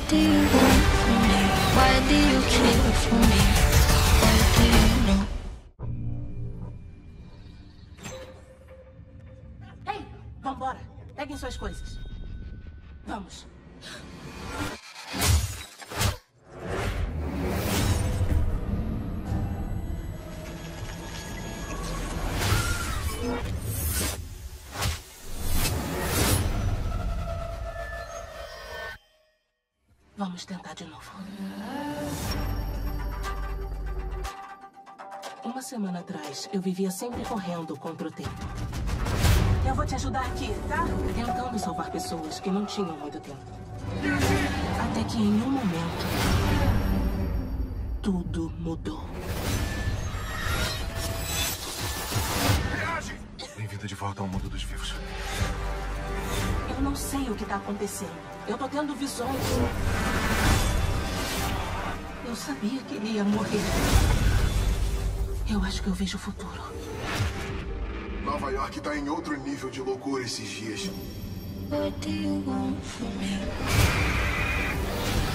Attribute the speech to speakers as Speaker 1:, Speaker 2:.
Speaker 1: do you want from me? Why do you care for me? Why do you know?
Speaker 2: Ei, vambora. Peguem suas coisas. Vamos. Vamos tentar de novo. Uma semana atrás, eu vivia sempre correndo contra o tempo. Eu vou te ajudar aqui, tá? Tentando salvar pessoas que não tinham muito tempo. Até que em um momento, tudo mudou.
Speaker 3: Reage! Bem-vinda de volta ao mundo dos vivos.
Speaker 2: Eu não sei o que tá acontecendo. Eu tô tendo visões. Eu sabia que ele ia morrer. Eu acho que eu vejo o futuro.
Speaker 3: Nova York tá em outro nível de loucura esses dias.
Speaker 1: What do you want from me?